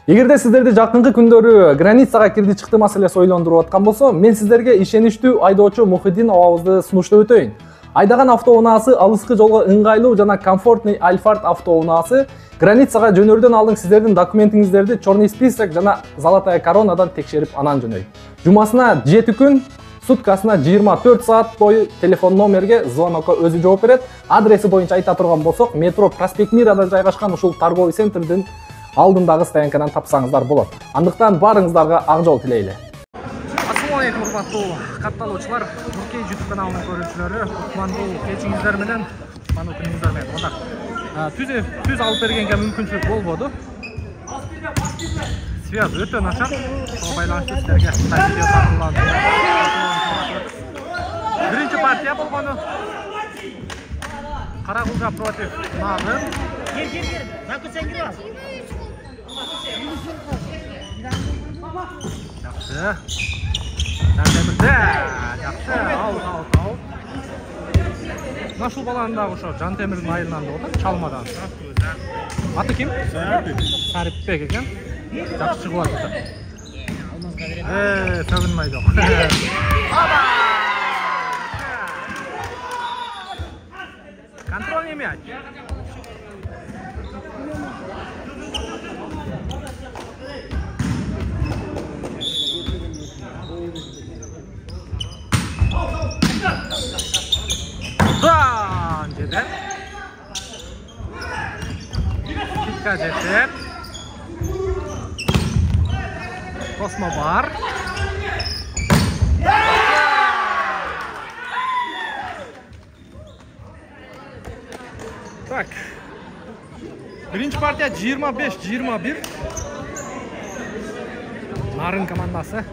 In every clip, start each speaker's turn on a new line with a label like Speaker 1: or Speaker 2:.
Speaker 1: Эгерде сиздерди жакынкы күндөрү границага кирди чыкты маселеси ойлондуруп аткан болсо, мен сиздерге ишеничтүү айдоочу Мухиддин абабызды сунуштап өтөйүн. Айдаган автоунаасы алыскы жолго ыңгайлуу жана комфортный Альфард автоунаасы границага жөнөрдөн алдын сиздердин документиңиздерди черный список жана золотая коронадан текшерип анан жөнөйт. Жумасына 7 күн, суткасына 24 саат бою телефон номерге звонокко өзү жооп берет. Адреси боюнча айта турган болсок, метро Проспект Мирада жайгашкан ушул торговый центрдин алдындагы стоянкадан тапсаңыздар болот. Андыктан барыңыздарга ак жол тилейли. Ассалому алейкум, урматтуу катталуучулар, Нуркей YouTube каналынын көрүүчүлөрү, кутмандуу кечиңиздер менен, кутмандуу күнүңүздөр менен. Түз алып бергенге мүмкүнчүлүк болбоду. Связь өтө начар. Ошого байланыштуу сиздерге видео тартууланды. Биринчи партия болгону Каракулжа против Нарын. Жакшы. Жантемирде. Жакшы. Ал. Нашыл баланы дагы ошо Жантемирдин айылынан болду, Чалмадан. Аты ким? Сарипбек экен. Жакшы чыгып атат. Төгүнмөй жок. Контрольный мяч. Жеден. Китка жетет. Космо бар. Так. Биринчи партия 25-21. Нарын командасы.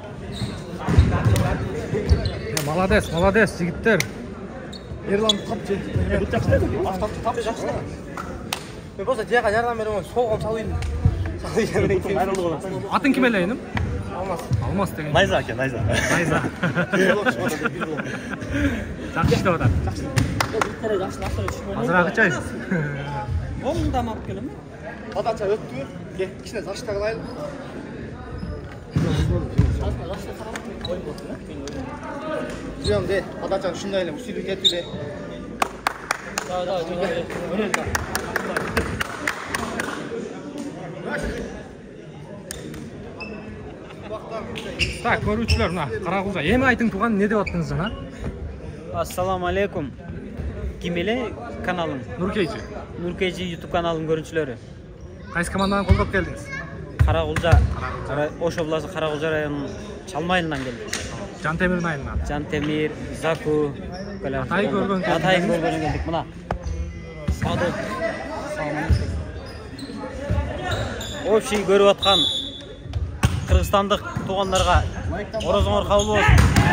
Speaker 1: Молодец, жигиттер. Ерлан тапчы. Тапчы жакшы. Мен болсо жага жардам берем, солгом салайын. Атын ким эле эним? Алмаз деген. Найза экен, Найза. Жакшы иштеп атат. Азыраак ичайсыз. Оңдам алып келем. Подача өттү. Кичине заштаг алайлы. Жөнде, подача ушундай эле усилий кетиле. Да. Так, көрүүчүлөр, мына Каракулжа эми айтың туган не деп аттыңыз жана?
Speaker 2: Ассаламу алейкум. Ким эле каналың? Нуркейчи YouTube каналынын көрүүчүлөрү.
Speaker 1: Кайсы командадан колдоп келдиңиз?
Speaker 2: Каракулжа. Ошо областы Каракулжа районунун Чалма айылынан келдик.
Speaker 1: Жантемирдин айылынан.
Speaker 2: Жантемир, Заку,
Speaker 1: Атай көргөн
Speaker 2: келдик. Мына. Садык. Общий көрүп аткан кыргызстандык туугандарга орозоңор кабыл болсун.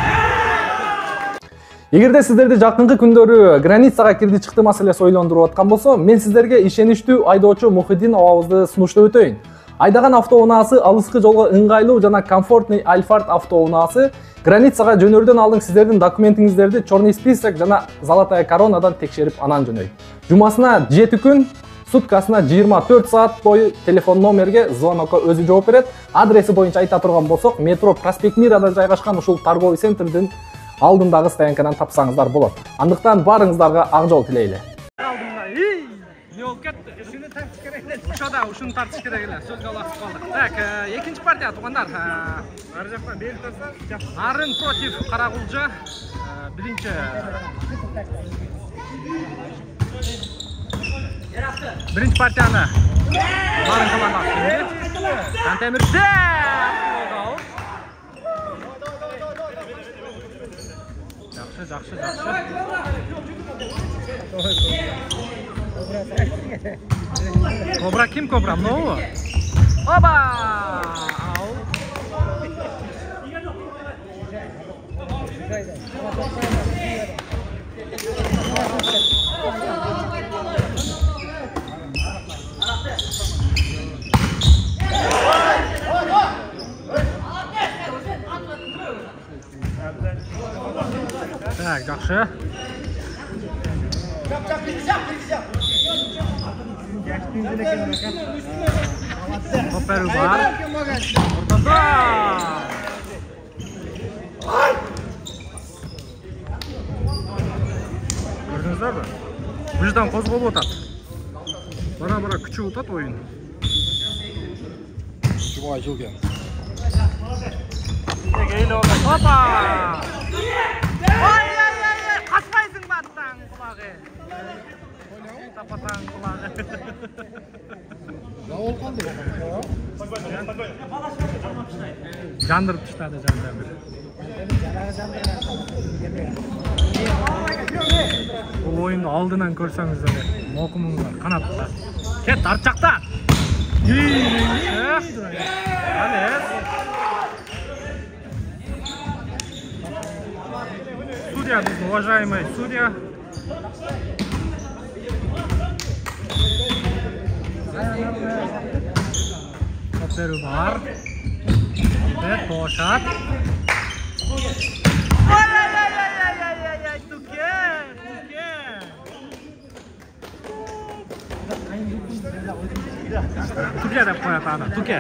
Speaker 1: Эгерде сиздерди жакынкы күндөрү границага кирди чыкты маселеси ойлондуруп аткан болсо, мен сиздерге ишеничтүү айдоочу Мухиддин абабызды сунуштап өтөйүн. Айдаган автоунаасы алыскы жолго ыңгайлуу жана комфортный Альфард автоунаасы границага жөнөрдөн алдын сиздердин документиңиздерди черный список жана золотая коронадан текшерип анан жөнөйт. Жумасына 7 күн, суткасына 24 саат бою телефон номерге звонокко өзү жооп берет. Адреси боюнча айта турган болсок, метро Проспект Мирада жайгашкан ушул торговый центрдин алдындагы стоянкадан тапсаңыздар болот. Андыктан барыңыздарга ак жол тилейли. Не болуп кетти? Ушуну тартыш керек эле. Ушуну тартыш керек эле. Сөзгө аласып калдык. Так, экинчи партия туугандар. Ар жактан берип турса, Нарын против Каракулжа. Биринчи партияны Нарын командасы. Жантемирде. Жакшы. Кобра ким кобра? Нову? Оба! Так, жақсы. Top berүү бар. Ортада. Көрдіңіздер бе? Бұл жерден қозғалып отады. Бара-бара күші отады ойын.
Speaker 3: Жұбай жылген.
Speaker 1: Опа! Ой-ой-ой! Қашпайсың баттан құлағы. Тапатан құлағы.
Speaker 3: Ne oldu kaldı?
Speaker 1: Jandırıp tışladı Jandemir. Bu oyunu aldığından görseniz de mokumuzlar, kanatlar. Ket artacakta. Hadi. Судья, уважаемый судья. Topları var. Ve boşat. Ay, Tuke. Tuke de koyat adam, Tuke.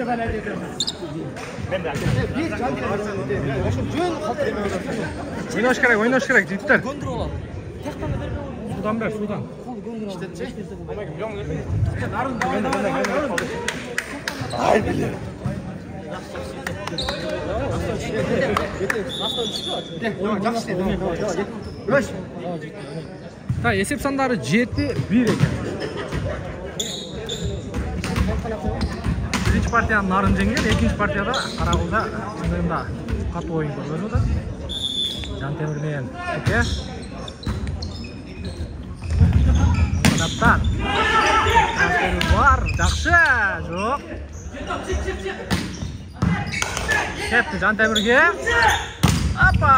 Speaker 1: Oynaş gerek, cidden. Sudan ver, sudan.
Speaker 3: Ay bile.
Speaker 1: Ta esep sanları 7-1 ekan. Birinchi partiyani Narin jenggan, ikkinchi partiyada Qarag'ulda shundayda qattiq o'yin ko'rdi. Jantemir bilan Tuke. Kanatdan. Var, yaxshi. Yo'q. Ketdi Jantemirga. Apa!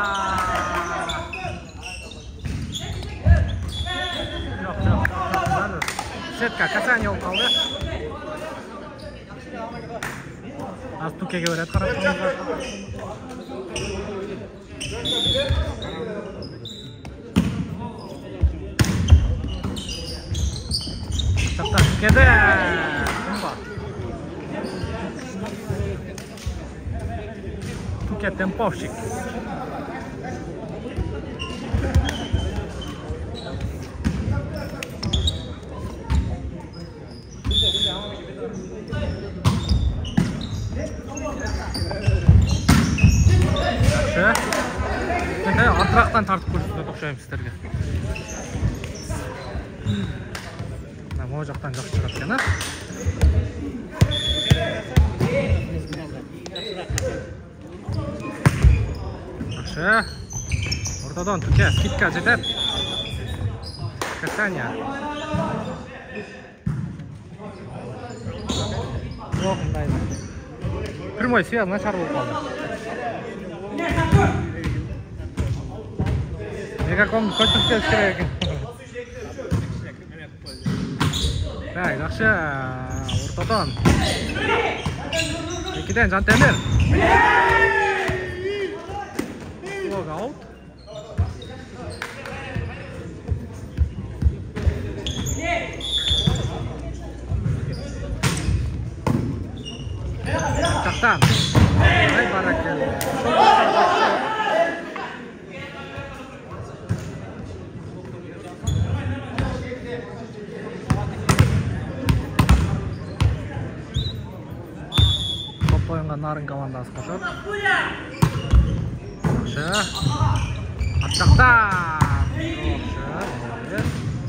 Speaker 1: Yo'q. Setka Kasanya olib qoldi. Az Tukega beradi, qarab turinglar. Tukeda. Tuke tempovщик. Endi atrofdan tortib ko'rsatib o'xshaymiz sizlarga. Mana bu yoqdan yo'q chiqib ekan-a. Yaxshi. O'rtadan Tuke skidka jetib. Kasanya. Yo'q, unday. Primoy связь nachar bo'lib qoldi. Megakom ko'chib kelish kerak ekan. Так, yaxshi. O'rtadan. Ikkidan Jantemir. Log out. Kaptan. Ay barakallah. Top o'yinga Narin komandasi qo'shib. Yaxshi. Ataqdan. Yaxshi.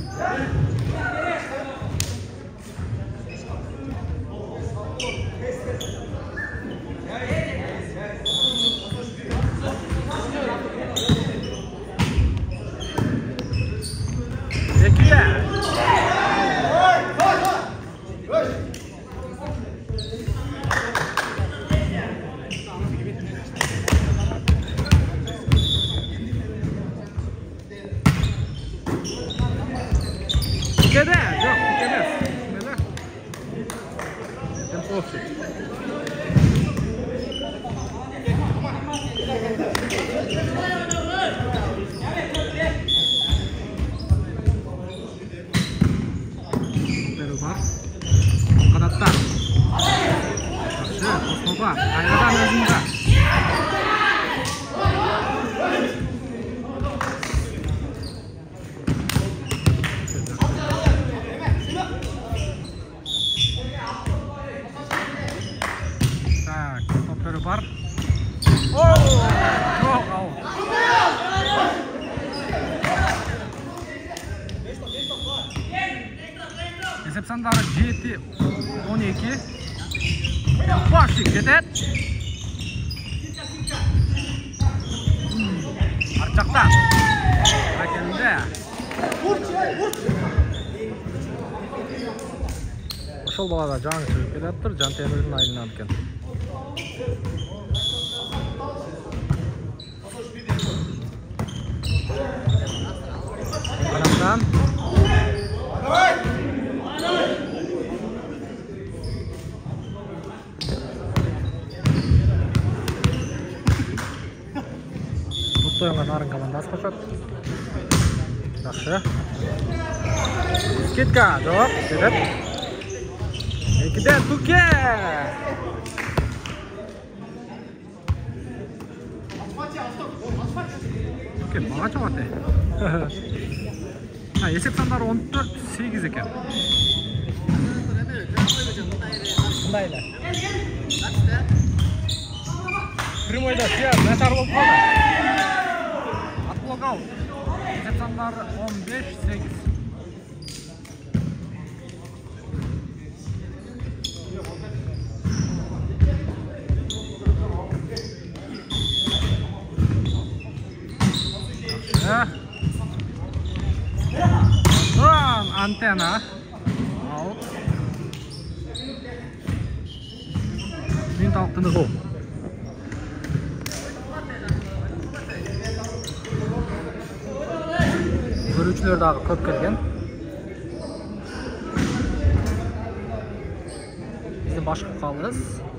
Speaker 1: Tukeda, yo'q, Tukeda. Mana. Tempovщик. Berubah. Kanatdan. Topa, aynadan özünde. Tak, topları var. Çok out. Esep sanları 7-12. Başlık yeter. Arçakta. Rakende. Ошол балада жаңы чыгып келаптыр, Жан Темирдин айынан экен. Арамдан Тоянга нарын командасы кошот. Жакшы. Скидка, жооп, деп. Ekiden Tuke. Tuke mağa çoğattı. Ha, esep sanları 14-8 eken. Bundayla. Primoyda siyah, nasar olup kaldı. Atblok out. Esep sanları 15-8. Antena out. Mint altını go. Görücüler daha köp kelgen. Biz başka kalırız.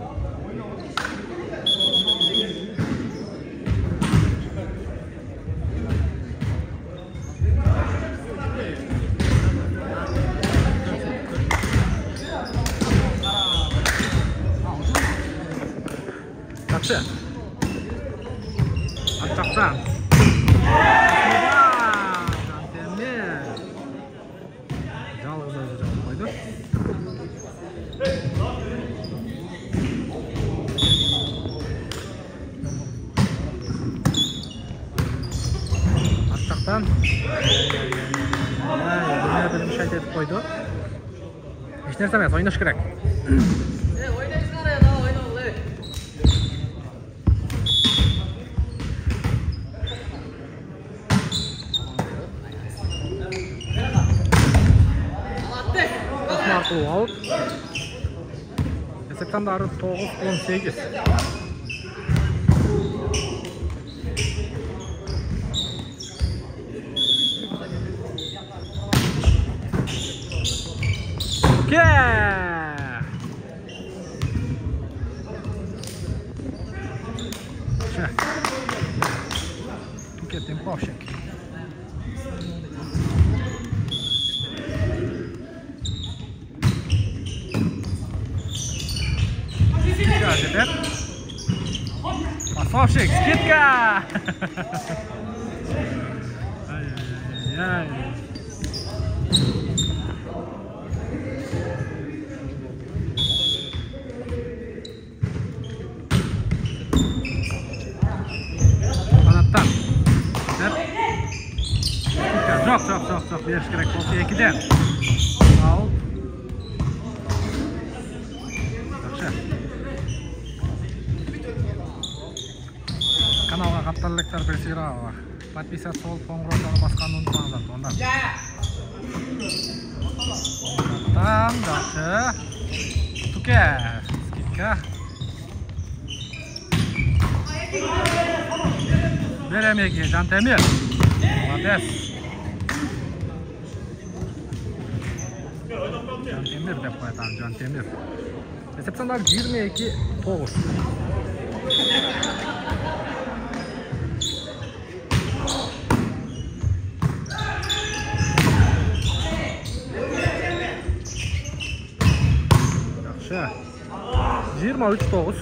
Speaker 1: Жақсы. Атжақтан. Жантемир. Жалғыз өзі жауып қойды. Атжақтан. Білім шайт етіп қойды. Ешнерсе емес, ойнаш керек. Out. Esepten darı 9-18. Tuke tempošek. Pasovšek, skidka! Ай-яй-яй. Qanotdan. Жоқ, berish kerak bo'lsa 2dan. Out. Kanalga qattaliqlar berishinglar. Подписаться bo'lib, qo'ng'iroqlarni bosganni unutmanglar. Onda. Tam yaxshi. Tuke. Skidka. Beremegi Jan Temir. Молодец. Jan Temir deb qo'yatan, Jan Temir. Esepsanlar 22-9. 23-9.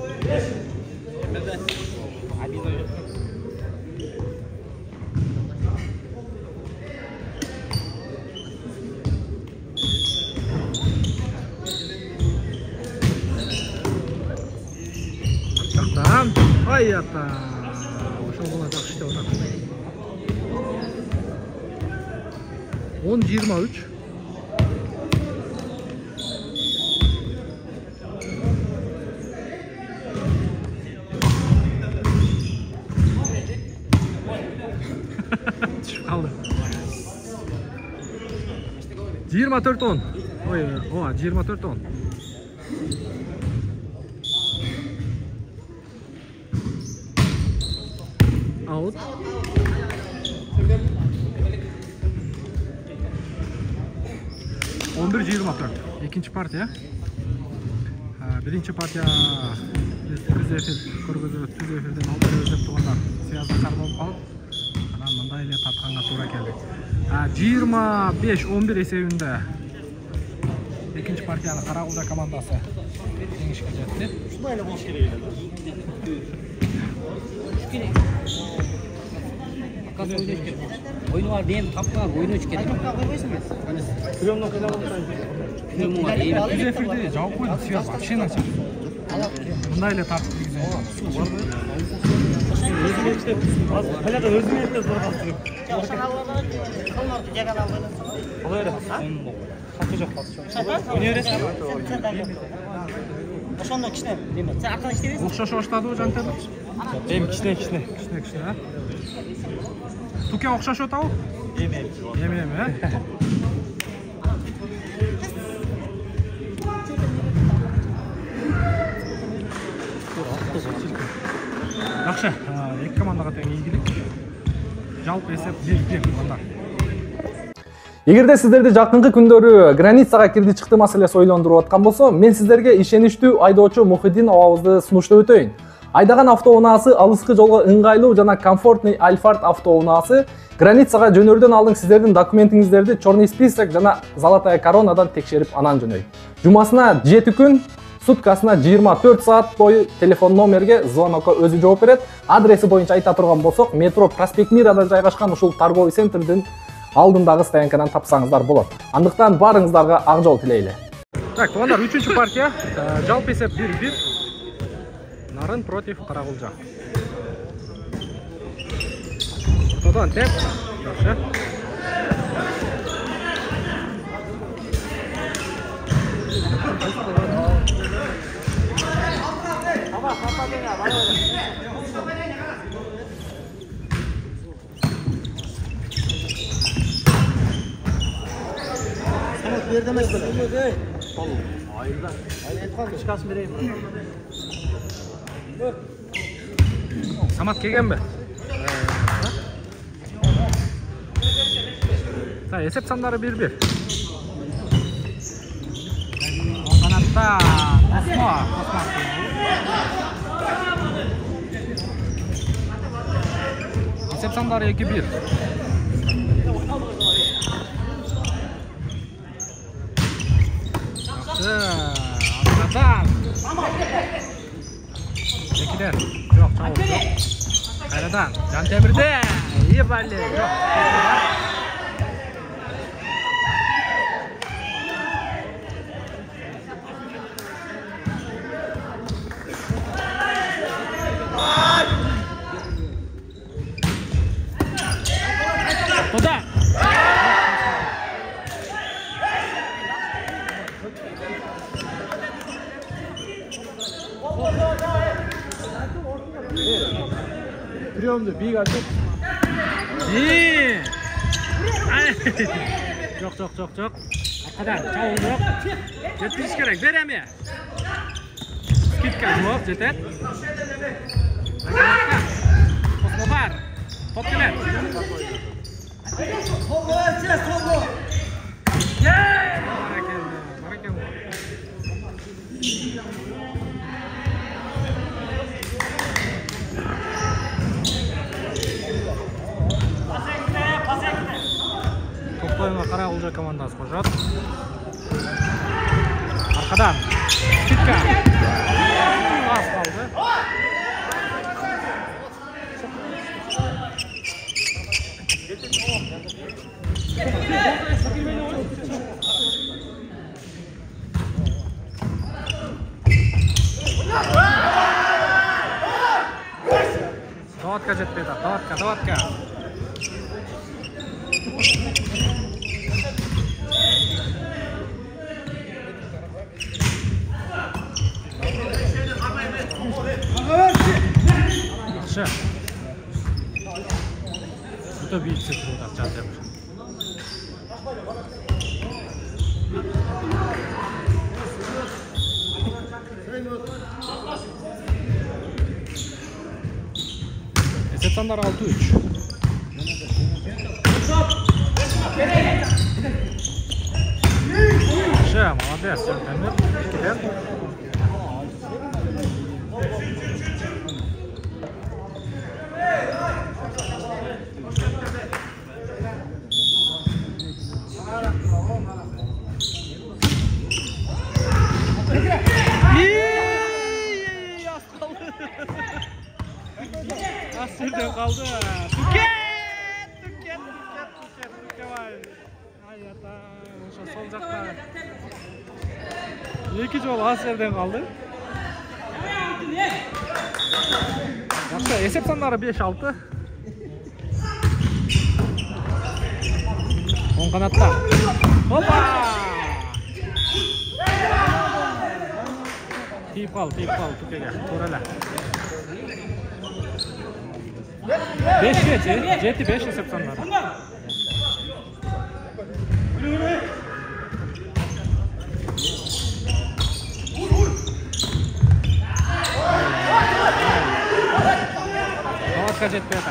Speaker 1: Жақтан, ай ата, ошол бола жакшы иштеп атат. 10-23. Düşüp kaldı. 24-10. Oy, oha 24-10. Out. Ondur 24. İkinci partiya. Birinci partiya tüz efir көргөзүп, tüz efirden aldı özlep тугандар сыяздыкар болуп калып, анан мындай эле тартканга туура келди. 25-11 эсебинде экинчи партияны Каракулча командасы жеңишке жетти.
Speaker 2: Ушундай эле болуш керек эле. Oyunu var diyeyim, kapılar oyunu üç kere. Kürümden kadar olursa. Kürümden var diyeyim.
Speaker 1: Tüz efirde жауап койду, связь вообще начал. Мындай эле тартып киргизген.
Speaker 2: Özüme işte, hala özüme işte zor kaldı. Olay öyle. Katı yok, katı yok. Oyunu öğretsen. Ошондо кичине неме. Сен аркан иштебейсиң?
Speaker 1: Окшошуп баштадыбы Жантер?
Speaker 2: Эми кичине.
Speaker 1: Кичине, Туке окшошуп атабы?
Speaker 2: Эми.
Speaker 1: Жакшы, эки командага тең ийгилик. Жалпы эсеп 1-1 команда. Эгерде сиздерди жакынкы күндөрү границага кирди чыкты маселеси ойлондуруп аткан болсо, мен сиздерге ишеничтүү айдоочу Мухиддин абабызды сунуштап өтөйүн. Айдаган автоунаасы алыскы жолго ыңгайлуу жана комфортный Альфард автоунаасы границага жөнөрдөн алдын сиздердин документиңиздерди Черный список жана Золотая коронадан текшерип анан жөнөй. Жумасына 7 күн, суткасына 24 саат бою телефон номерге звонокко өзү жооп берет. Адреси боюнча айта турган болсок, метро Проспект Мирада жайгашкан ушул торговый центрдин алдындагы стоянкадан тапсаңыздар болот. Андыктан барыңыздарга ак жол тилейли. Так, туугандар, 3-чү партия. Жалпы эсеп 1-1. Нарын против Каракулча. Ортодон теп. Жакшы.
Speaker 2: Verdemek böyle. Oğlum, hayırdan. Hayır, çıkarsın vereyim.
Speaker 1: Самат келгенби? Та, эсеп сандары 1-1. Оң канатта Осмо. Эсеп сандары 2-1. Arkadan. Tekiler. Yok, çabuk yok. Kayradan. Cantemir'de. İyi balli. Yok. Toda.
Speaker 3: Приемды, биг açık.
Speaker 1: İyi. Çok. Arkadan çabuk yok. Yetmiş gerek. Veremiyor. Skidka yok. Yeter. Osmo var. Top gelir. To'playma Karaqulcha komandasi qo'shadi. Arqadan Skidka. Даватка жетпейді. Даватка. Yaxshi. Juda biyiq setiruvdi Jazir. Esatlar 6-3. Yaxshi, молодец, Temir. 2-dan. Asırdan kaldı. Tuket var. Hayata, sol jakta. İki jol asırdan kaldı. Yaxşı, esep sanları 5-6. On kanatta. Hoppa! Tiyip kal, Tuket'e. Torala. 5 jeti 5 esep sanları. Даватка жетпейді.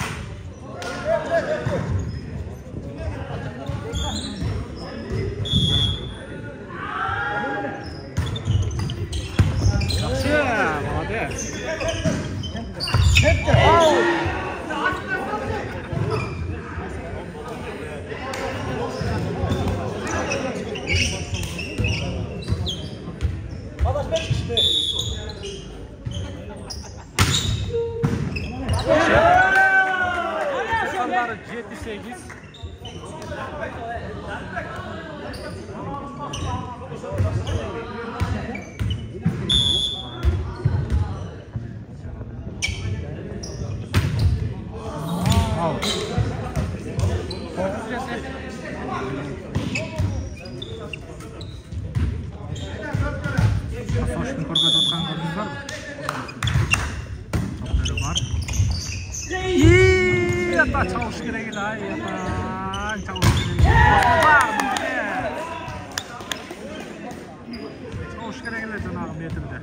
Speaker 1: Yaxşı, молодец. Sanları 7-8. Asoşun korga tutkan gördünüz var mı? Topları var. Yata çalış gerek edi ay yata çalış gerek var mı? Çalış gerek edi canağım yetimde.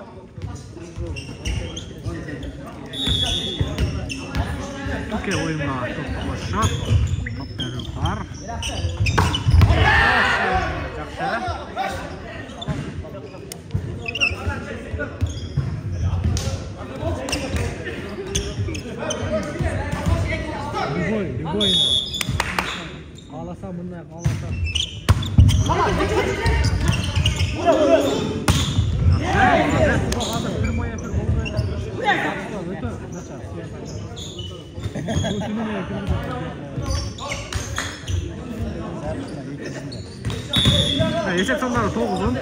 Speaker 1: Tuke oyununa top başlat. Topları var. Yaxşı. Любой. Ağlasam bunlar, ağlasam. Esep sanları 9'un.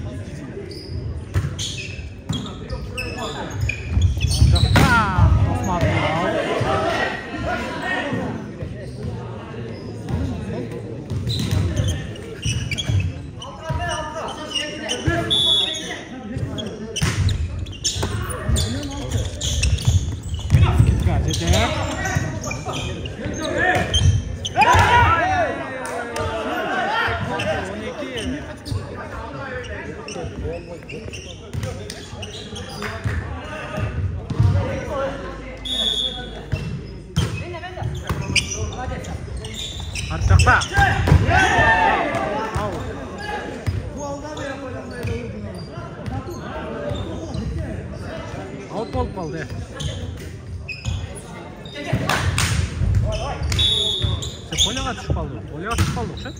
Speaker 1: Arçakta. Out ball kaldı. Polyaga düşüp kaldı. Okşat.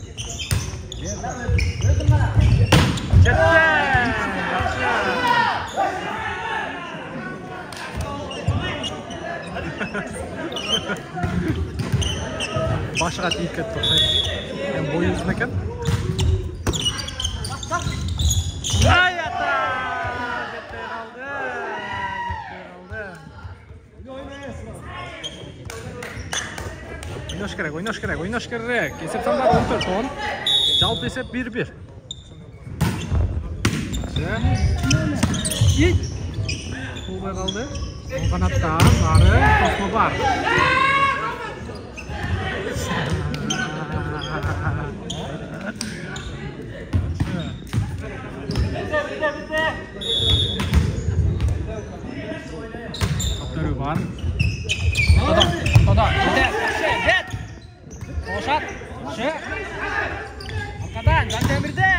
Speaker 1: Başka değil ki hem boyu yüzündeyken. Hayata! Jetler aldı. Oynaş керек. Есеп сандар 14-10. Жалпы есеп 1-1. Болбай қалды. Оң қанаттан бары Космо бар. Топтары бар. Тода. Бет. Ошат. Арқадан Жантемірде.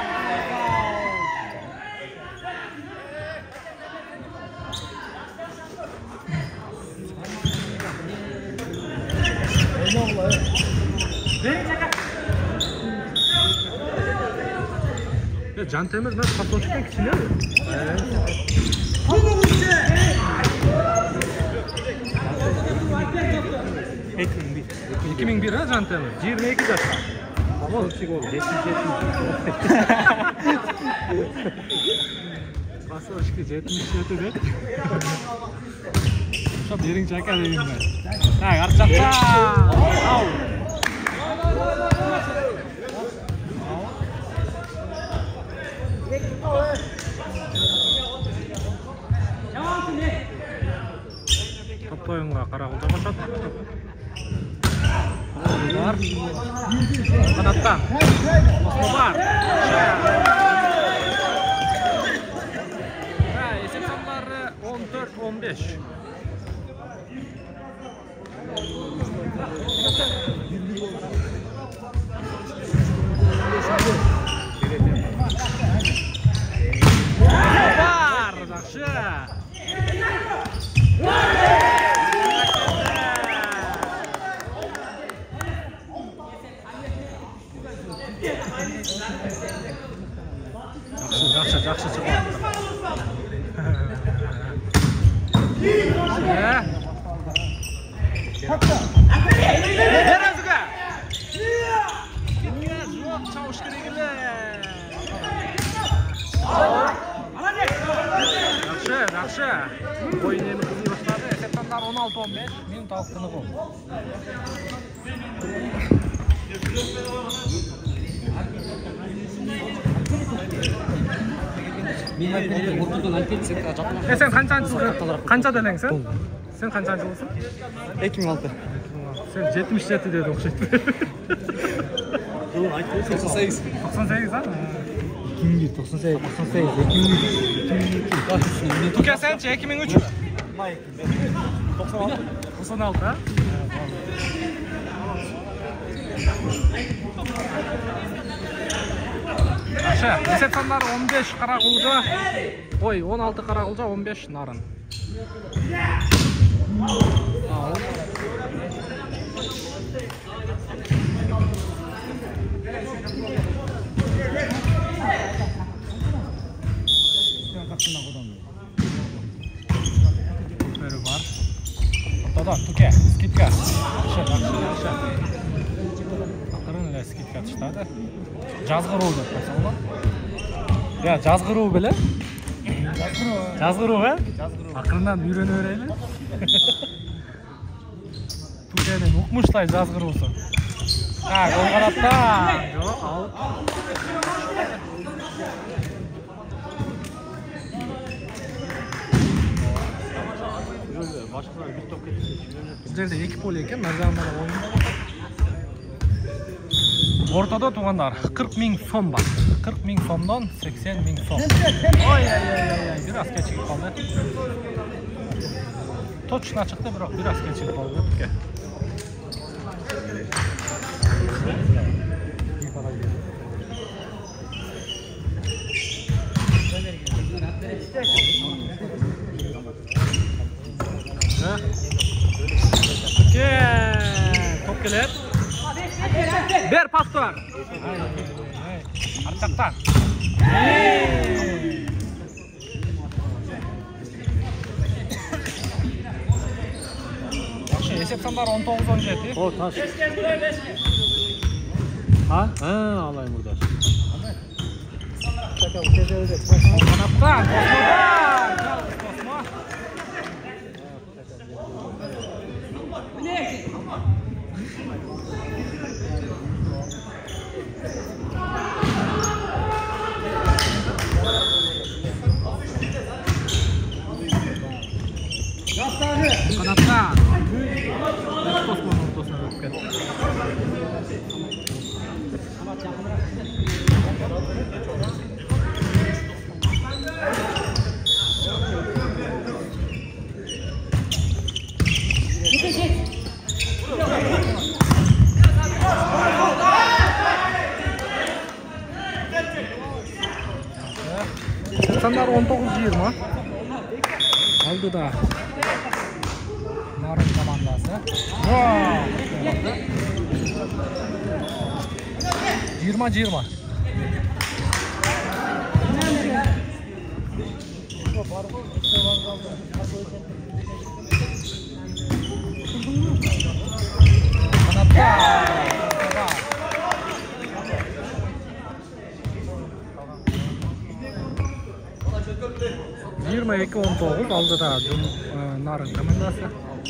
Speaker 1: Жантемір мен пасочтан кичинеби? Ekiming bir ha Jantemir. 22 yaşta. Tamam. Pasochki 77 deb. Şu bering chaka deyman. Tak, arqaqqa. Au. Top oyunga Qarag'ulda boshot. Var. Kanattan. Kosmo var. Esep sanları 14-15. Var. Yaxşı. Жақсы шығып. Бер өзіге. Кеткен жоқ, чауыш керегілі. Жақсы. Ойын емі қызы бастады. Есептандар 16-15. Минут алықтыны бұл. Sen қанша денеңсің? Sen қаншаншы болсың?
Speaker 4: 2006.
Speaker 1: Sen 77 деді оқшайды.
Speaker 4: 98.
Speaker 1: 98 а?
Speaker 4: 98.
Speaker 1: Tuke sençi 2003 mü? 96 ha? Yaxşı, esep sanları 15 Qarag'ulga, 16 Qarag'ulga, 15 Nарын. Böyle var. Ortadan Tuke, skipka. Yaxşı. Akırın öyle skipka tışladı. Жазғыру деп қойсаң ба? Я, жазғыру біле? Жазғыру ба? Ақырынан үйрене берейлі. Тукенің ұқмышлай жазғырусы. Ол қараттан. Жоқ, ал. Бұл жерде 2 поле екен, мына жағында ойында. Ortada туғандар 40.000 сом бар. 40.000 сомдан 80.000 сом. Ой, biraz кечігіп қалды. Точно шықты, бірақ biraz кечігіп қалды. Топ келеді. Ber pastor. Arqaqdan. Yaxşı, esep sanlar 19-17.
Speaker 4: O taş. Ha? Alayım burada.
Speaker 1: Kanatdan, Kosmo.
Speaker 2: Kanatda.
Speaker 4: Osman ortasına öpüp ketdi.
Speaker 1: Sanlar 19-20.
Speaker 2: Aldıda. Narın komandası.
Speaker 1: 20-20.
Speaker 2: Kanatda.
Speaker 1: 22-19 aldıda Narın komandası.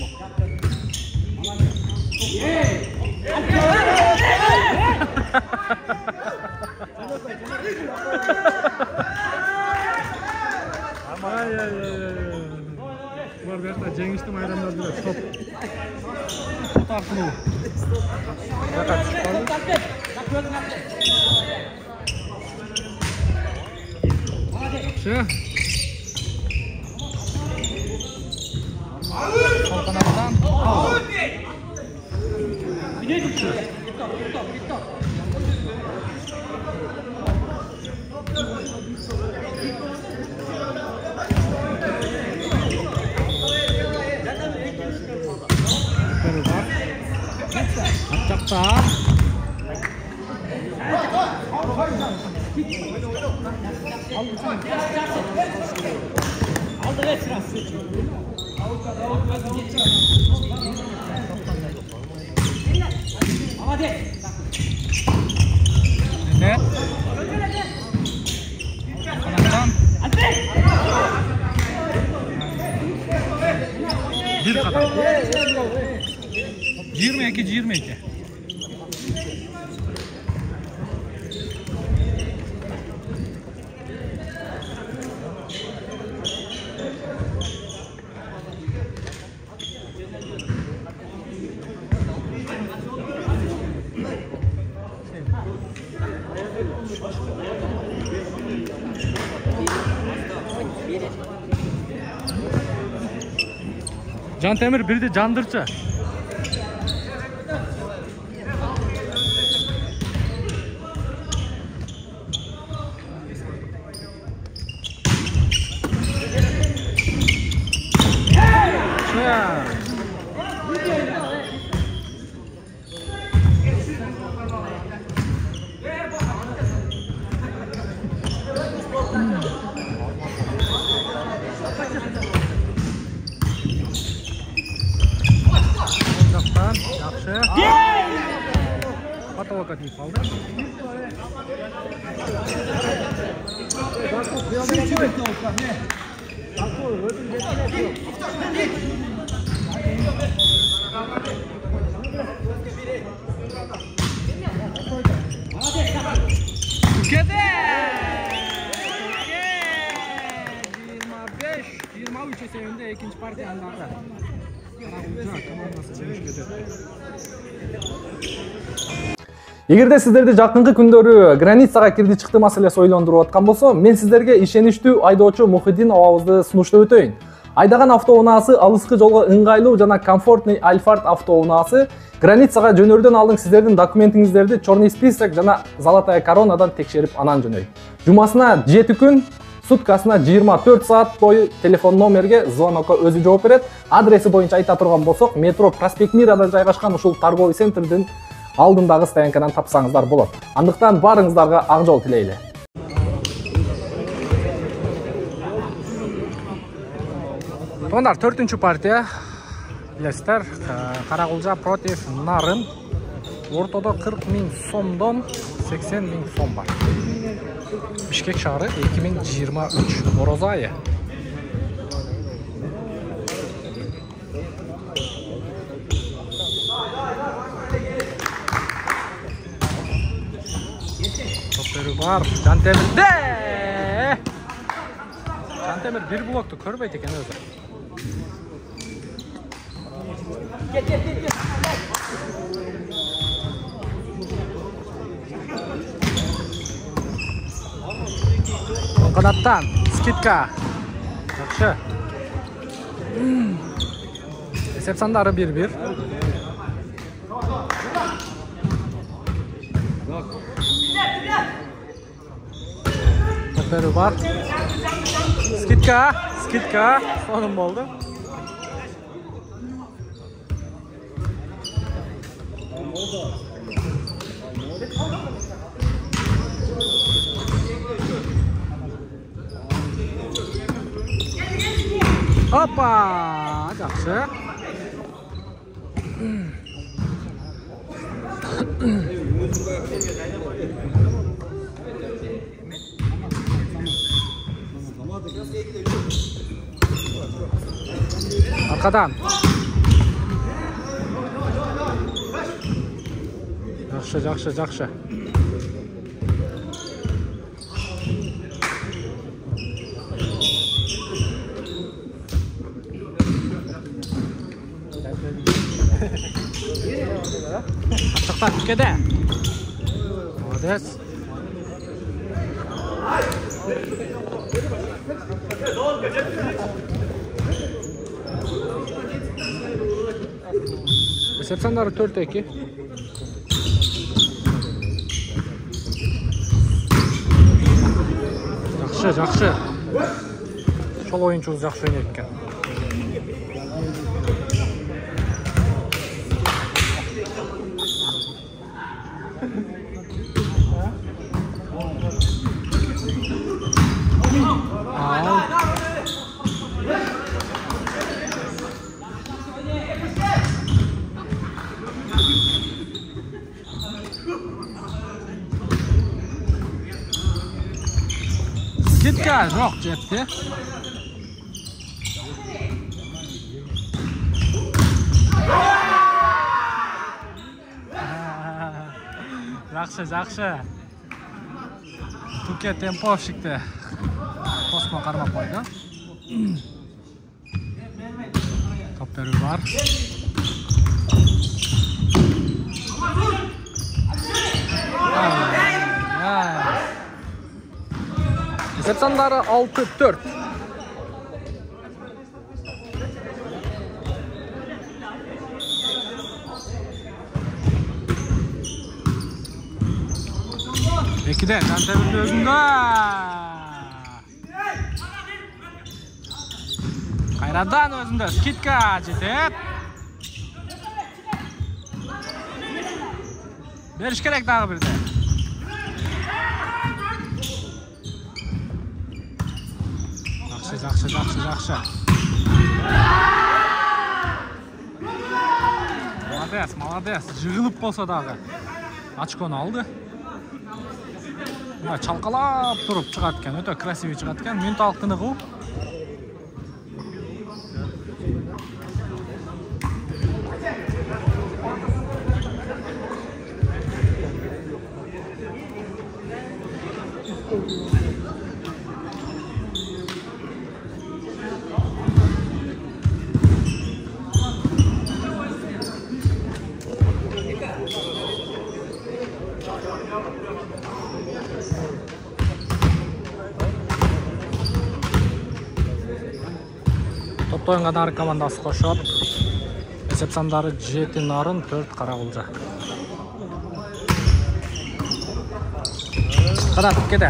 Speaker 1: Var berta жеңишти майданда жүрөт. Топ. Топ аркылуу. Жака түшүп калды. Yaxşı. Sol kanatdan.
Speaker 2: Atacakta.
Speaker 1: Ne? Kanattan. Bir kadar. 22-22. Can Temir bir de Candırçı. Yaxşı. Patologa deyip aldı. Tükedi. 25-23 seviyinde ikinci partiyanlarda. Эгерде сиздерди жакынкы күндөрү границага кирди чыкты маселеси ойлондуруп аткан болсо, мен сиздерге ишеничтүү айдоочу Мухиддин абабызды сунуштап өтөйүн. Айдаган автоунаасы алыскы жолго ыңгайлуу жана комфортный Альфард автоунаасы границага жөнөрдөн алдын сиздердин документиңиздерди Черный список жана Золотая коронадан текшерип анан жөнөйт. Жумасына 7 күн, суткасына 24 саат бою телефон номерге звонокко өзү жооп берет. Адреси боюнча айта турган болсок, метро Проспект Мирада жайгашкан ушул торговый центрдин алдындагы стоянкадан тапсаңыздар болот. Андыктан барыңыздарга ак жол тилейли. Тондар 4-чү партия. Билесиздер, Каракулжа против Нарын. Ортодо 40 000 сомдон 80 000 сом бар. Бишкек шаары 2023 Орозо айы. Топтөрү бар. Жантемирде. Жантемир бир блокту көрбөйт экен өзү. Kanattan skidka. Yaxshi. Esep sandari 1-1. Topları var. Skidka. Sonun oldu. Hoppa! Yaxshi. Arkadan. Yaxshi. Açıkta tükede. Молодец. Esep sandari 4-2. Жақсы. Шол ойынчубуз жакшы ойнойт экен. Skidka жоқ жетті. Жақсы. Туке темповщикті посма қармап қойды. Топ беру бар. Esep sandari 6-4. Ekide, Jantebir'in özünde. Kayradan özünde. Skidka жетет. Beriş gerek dağı birde. Жақсы. Молодец. Жығылып болса дағы. Очконы алды. Чалқалап тұрып шығаткен. Өте красивый шығаткен. Менталықтыны қыл. Топта ойынған ары командасы қошып. Esep sandari 7-нарын 4 Қарақұлжа. Қанат кеде.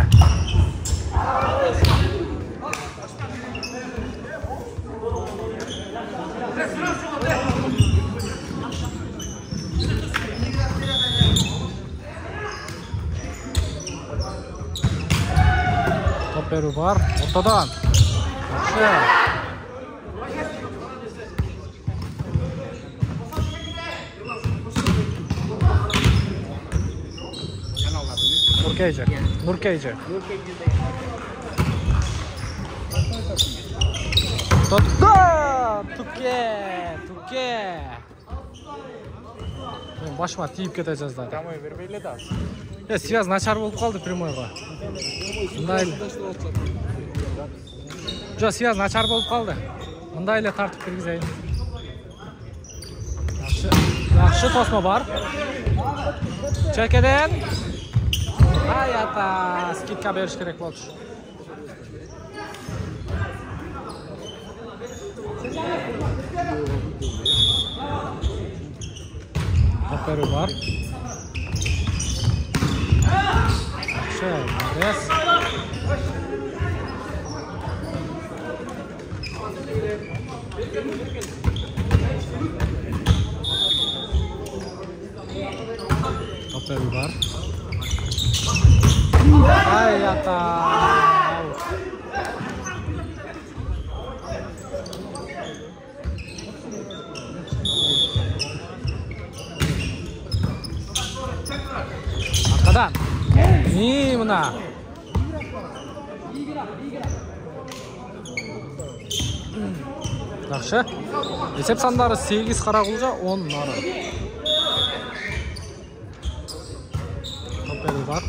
Speaker 1: Топ беру бар. Ортадан. Nurkeyce. Tuttu! Tuke! Başıma tiyip keteceğiz da.
Speaker 4: Прямой вербейле да.
Speaker 1: Связь начар болып қалды прямойға. Связь начар болып қалды. Мындайлы тартып кіргізейін. Yaxshi tosma bor. Chekadan. Hayata, skidka berish kerak bo'ldi. Aferin var. Yes. Aferin var. Hayata. Arkadan. İyi buna. Yaxshi. Esep sandары 8 Qarag'ulja, 10 Nari. Toperi var.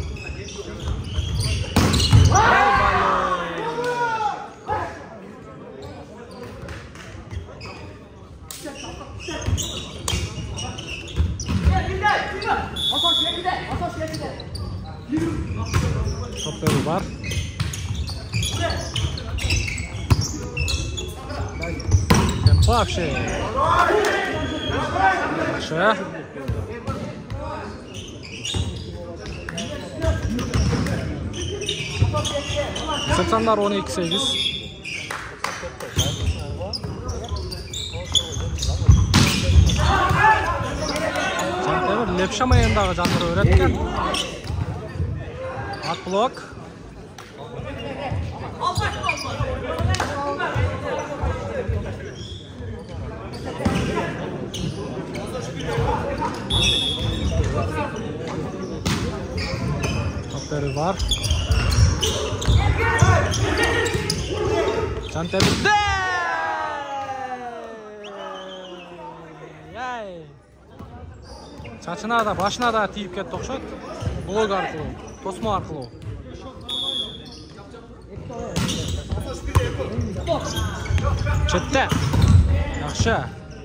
Speaker 1: Toperi var. Вообще. Хорошо. Сександар 12-8. Жантемір лепша майындағы жандыр өреткен. At blok. Topları var. Çantemizde. Saçına da başına da tiyip ketdi o'xshaydi. Blok arqılı, tosma arqılı. Chetda. Yaxshi.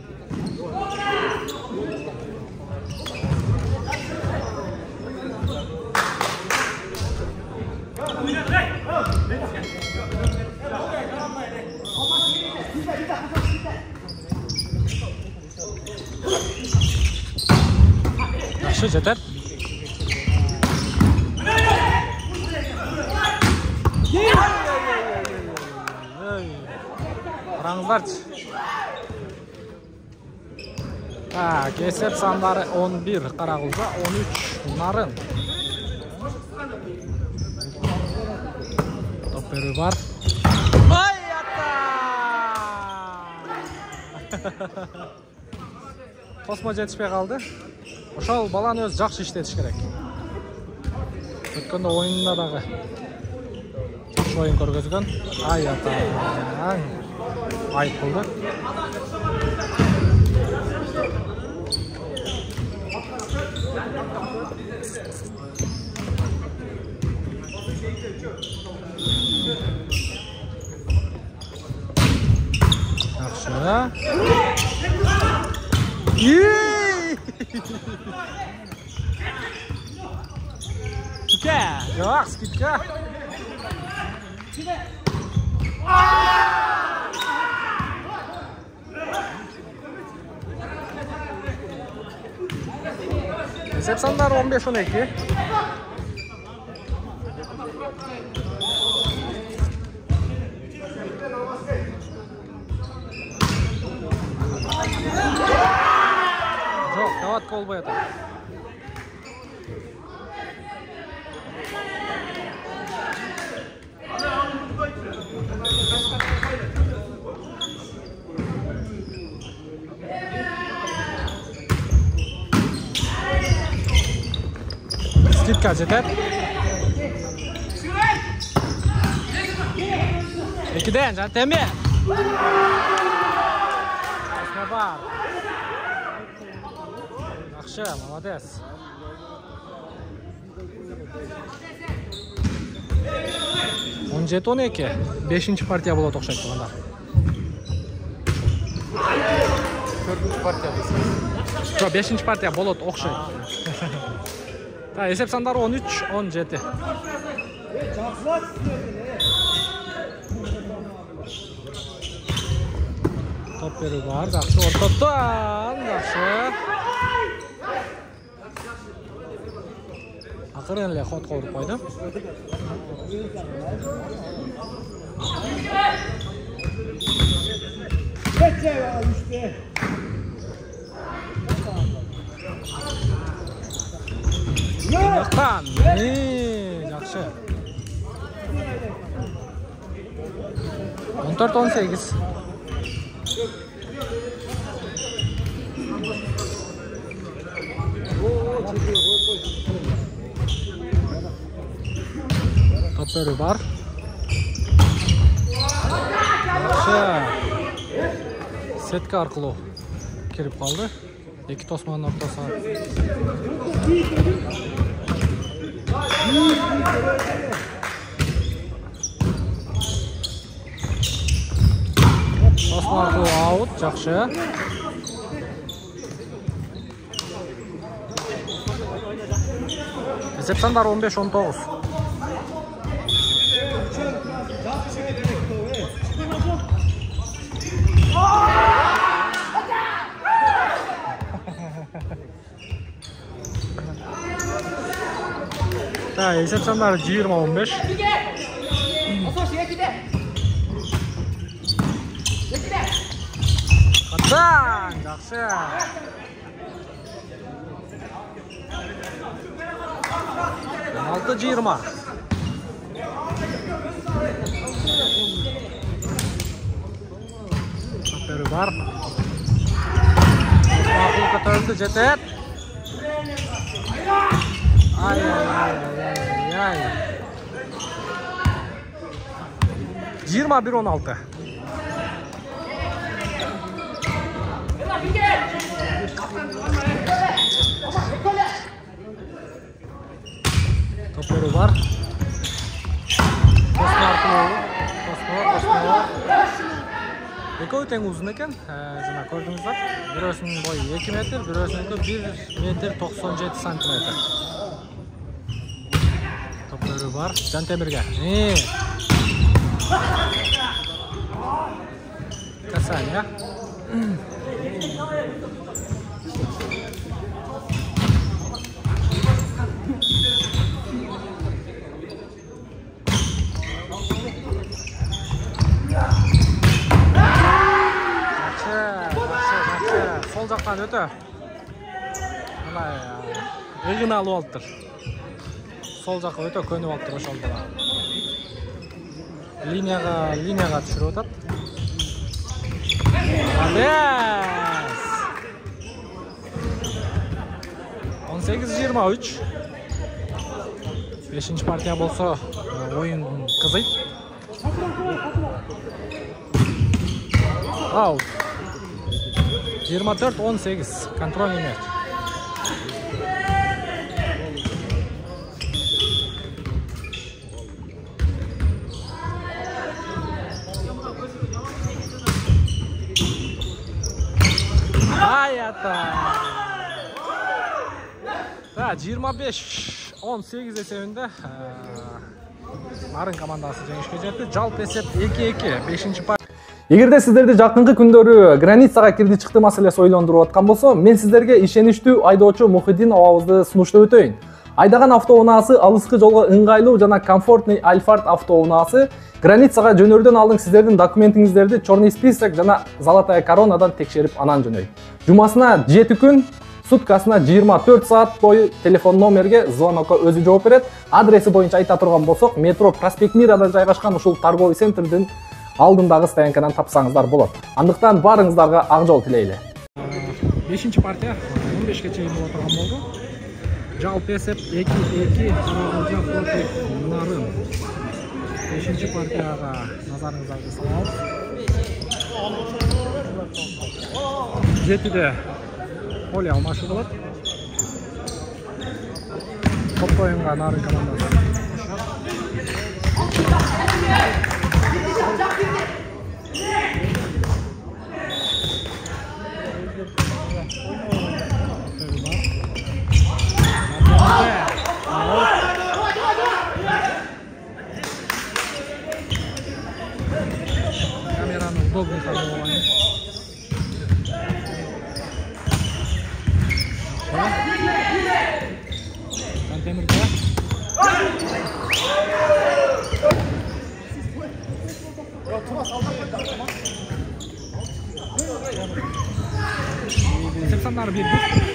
Speaker 1: Yaxshi jetar. Qaranglarchi. Kesep sandары 11 Qarag'ulja, 13 Nарын. Toperi var. Hayata! Tosma жетишпей қалды. Ошол баланы өз жакшы иштетиш керек. Өткөндө оюнда дагы жакшы оюн көргөзгөн. Hayata. Айып болду. Yaxshi. Skidka, yo'q, skidka. Esep sandары 15-12. Жоқ, даватка болбой атат. Skidka жетет. Ekiden, Jantemi. Tosma бар. Yaxshi, молодец. Он 17-12. 5-chi partiya bo'ladi o'xshaydi bunda. 4-chi partiya bo'lsa. Жоқ, 5-ші партия болот окшойт. Та, есеп сандары 13-17. Топ берүү бар, жакшы ортоптон, жакшы. Акырын эле ход коруп койду. Жактан, жакшы. 14-18. Топ берүү бар. Жакшы. Сетка аркылуу кирип калды. Эки тосманын ортосуна. Тосман аркылуу аут, жакшы. Есеп сандары 15-19. Та, есеп сандары 20-15. Каттан, жакшы. Алты 20. Топ берүү бар. Макул көтөрүлдү, жетет. Ай. 21-16. Топ берүү бар. Тосмо. Экөө тең узун экен, жана көрдүңүздөр. Бирөөсүнүн бою 2 метр, бирөөсүнүнкү 1 метр 97 сантиметр. Топ берүү бар. Жантемирге. Касания. Сол жақтан өтө. Игін алып алыптыр. Сол жаққа өтө көніп алыптыр ошол бала. Линияға түшіріп отат. Молодец! 18-23. 5-ші партия болсо ойын кызыйт. Аут. 24-18. Контрольный мяч. Да, 25-18 есебінде Нарын командасы жеңишке жетти. Жалпы эсеп 2-2. 5-ші партия. Эгерде сиздерди жакынкы күндөрү границага кирди чыкты маселеси ойлондуруп аткан болсо, мен сиздерге ишеничтүү айдоочу Мухиддин абабызды сунуштап өтөйүн. Айдаган автоунаасы алыскы жолго ыңгайлуу жана комфортный Альфард автоунаасы границага жөнөрдөн алдын сиздердин документиңиздерди Черный список жана Золотая коронадан текшерип анан жөнөйт. Жумасына 7 күн, суткасына 24 саат бою телефон номерге звонокко өзү жооп берет. Адреси боюнча айта турган болсок, метро Проспект Мирада жайгашкан ушул торговый центрдин алдындагы стоянкадан тапсаңыздар болот. Андыктан барыңыздарга ак жол тилейли.
Speaker 4: 5-ші партия 15-ке чейин боло турган болду. Жалпы эсеп 2-2 Карагөзгө против Нарын. 5-ші партияга назарыңыздарды салабыз. 7-де поле алмашы болот. Топ оюнга Нарын командасы. удобный формирование. Жантемирге. Сепсандар bir.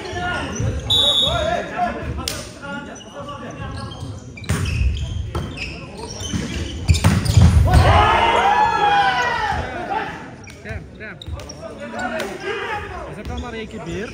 Speaker 4: Сепсандар 2-1.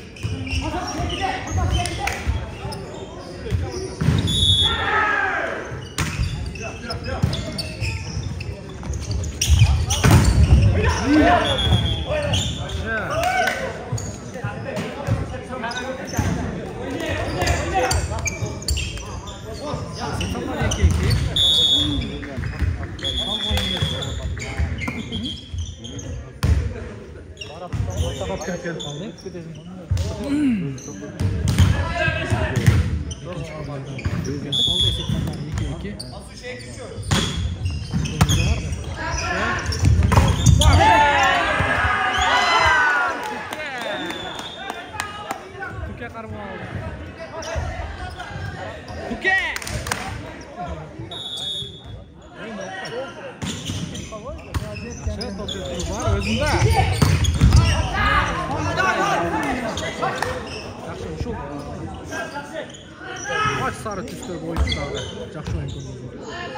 Speaker 4: Maç sarı tüstü oyuncularda жақсы ойын көрсетті.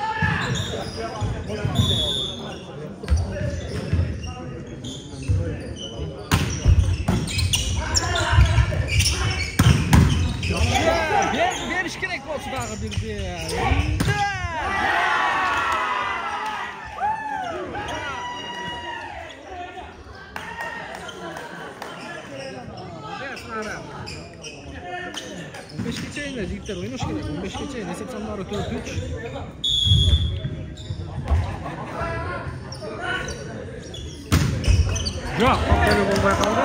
Speaker 4: Beriş керек болса дағы бірде. Geçeyinler ligler oynamış gerek. 15 geçeyin. Hesapsanları 4-3. Yok, böyle olmaya kaldı.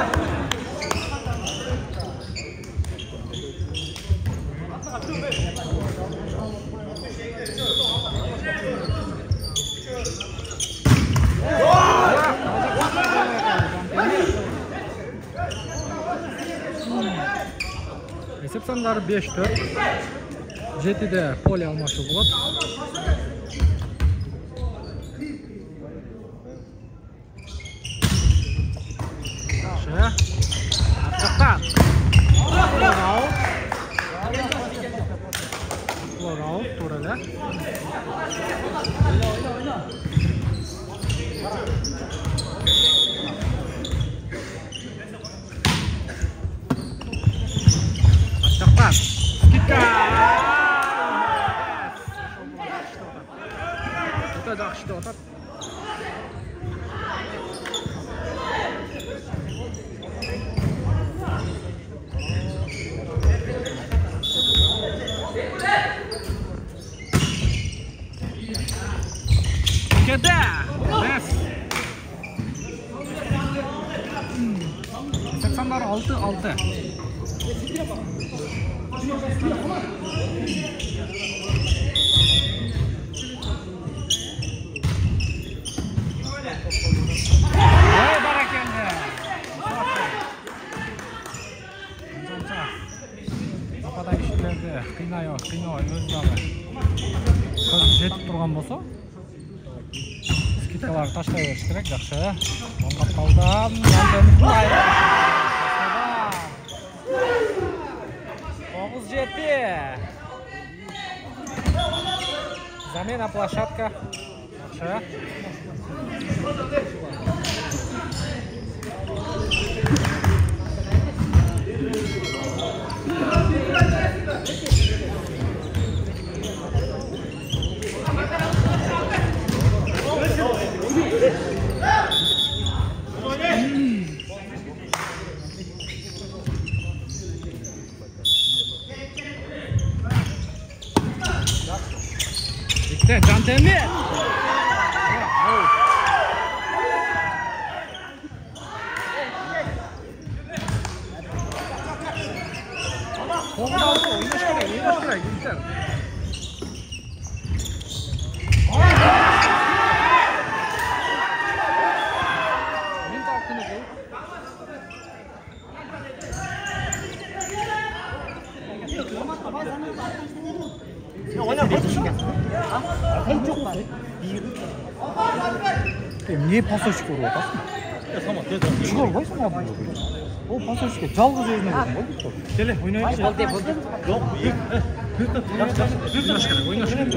Speaker 4: Hesapsanlar 5-4. Жетіде поле алмашу болады. Артықтан. Лорау, турелі. Артықтан. Скидка. Жақсы отыр. Кеде! Бес! 86-6. Қинау өз дағы жетіп тұрған болса скидкаларды таштай беріш керек. Жақсы оңғап қалдан Жантемирдің айыры 9-7. Замена площадка. Жақсы Жантемир. не пасочек ұрып атасың? Шыға албайсың алдын. Ол пасочек жалғыз өзіне болсын ғой. Келе, ойнайықшы.
Speaker 2: Болды, болды.
Speaker 4: Жоқ, ойнаш керек.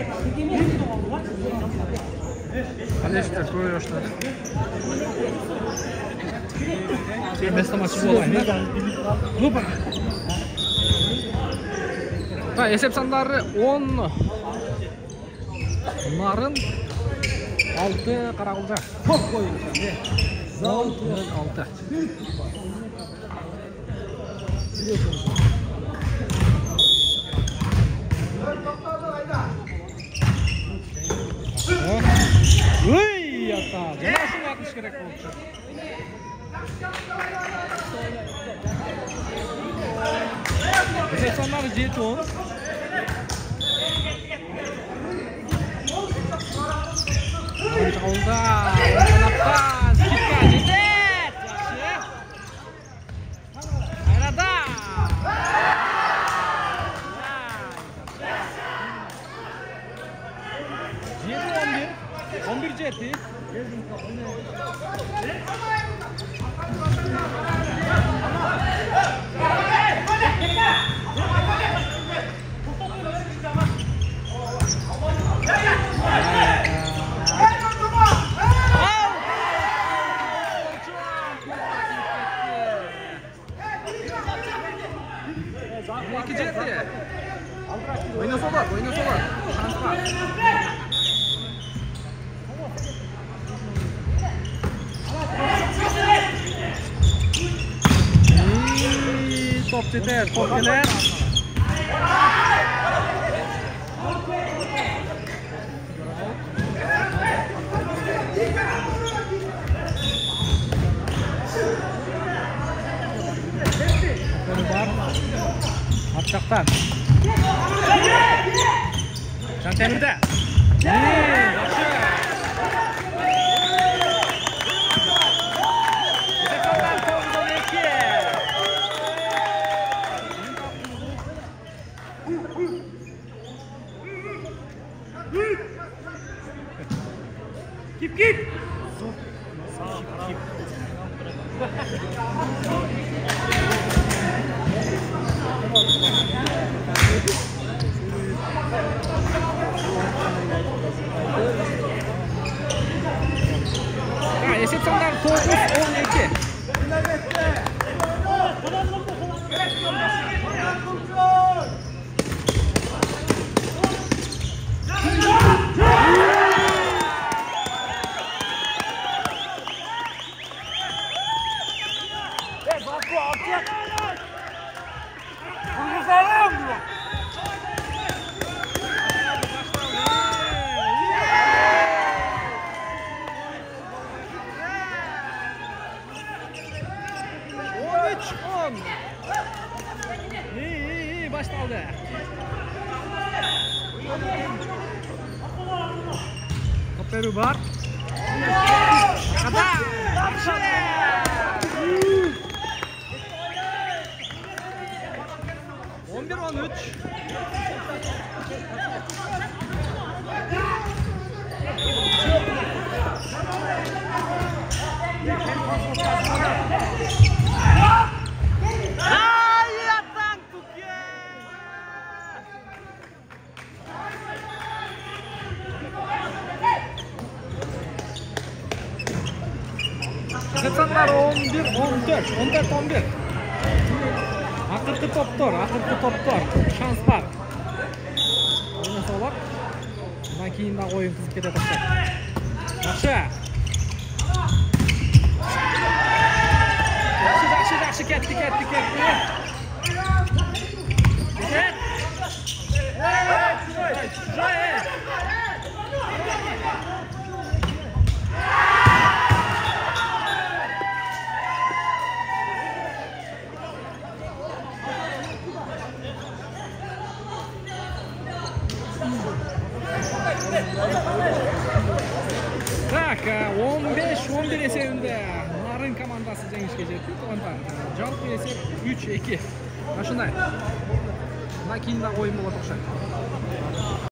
Speaker 4: Қалештер көре аштар. Место матчы болайын. Ну, та, есеп сандары 10 нарын 6 қарағылда. 6. Uy, ata. Jana shuni atish kerak bo'ldi. Bize sonları jeton. Oldu. Kanattan Kitka jetet. Yaxshi. Arada. Jeti 11 jeti. İki jeti. Oyna sola. Şans var. Top jeter, top gelir. Var. Atçaktan. Can Temir'de. Yaxşı. Sekanlar 92. Kip. Kip. Esep sanlar 9-12. İyi başladı. Toperu var. Kadar. 11-13. Kesanlar 11-14. Akırkı toptor. Şans var. Oyna solak. Bundan keyin de oyun kızıp ketedi. Yaxşı. Yaxşı ketdi. Tak, 15-11 esebinde Narın komandası jеңишке жетти. Жалпы esep 3-2. Ашындай. Мына кийин да ойын болот окшойт.